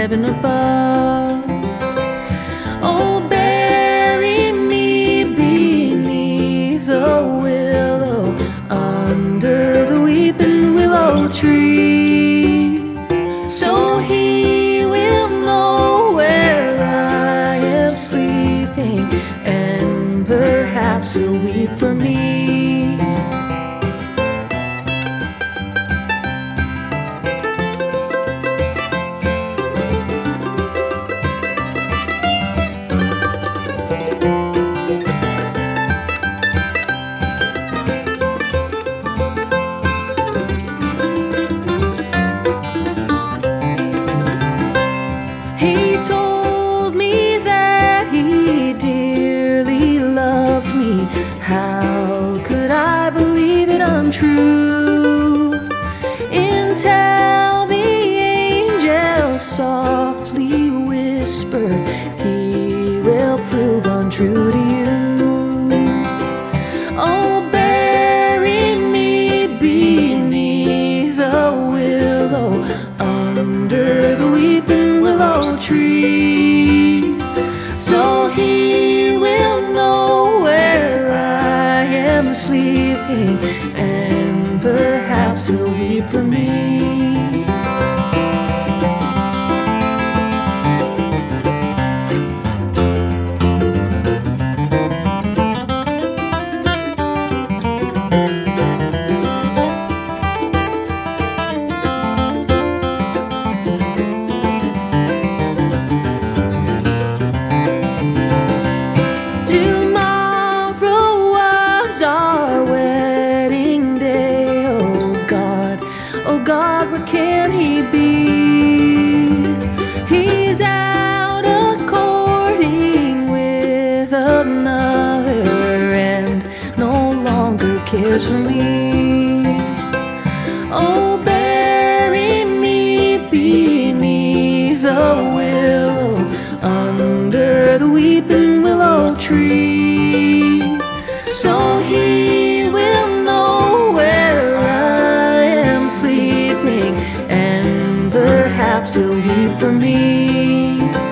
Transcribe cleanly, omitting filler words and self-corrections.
heaven above. Oh, bury me beneath the willow, under the weeping willow tree, so he will know where I am sleeping, and perhaps he'll weep for me. He told me that he dearly loved me. How could I believe it untrue? Until the angel softly whispered, he will prove untrue to you. Oh, bury me beneath the willow, under the weeping willow tree, so he will know where I am sleeping, and perhaps he'll weep for me. Tomorrow was our wedding day. Oh God, where can he be? He's out a-courting with another, and no longer cares for me. Oh, bury me beneath the willow, under the weeping willow tree, so he will know where I am sleeping, and perhaps he'll weep for me.